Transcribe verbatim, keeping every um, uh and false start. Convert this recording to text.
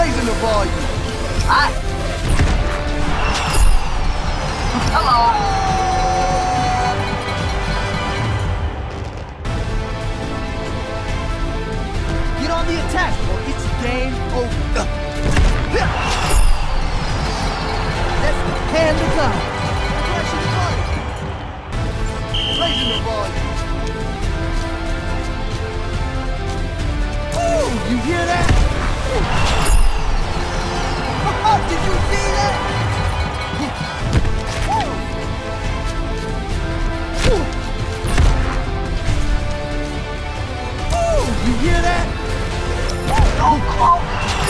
Raising the volume. Hi. Hello. Get on the attack or it's game over. That's the hand to God. Flashing the button. Raising the volume. Ooh, you hear that? Did you see that? Ooh, you hear that? So close.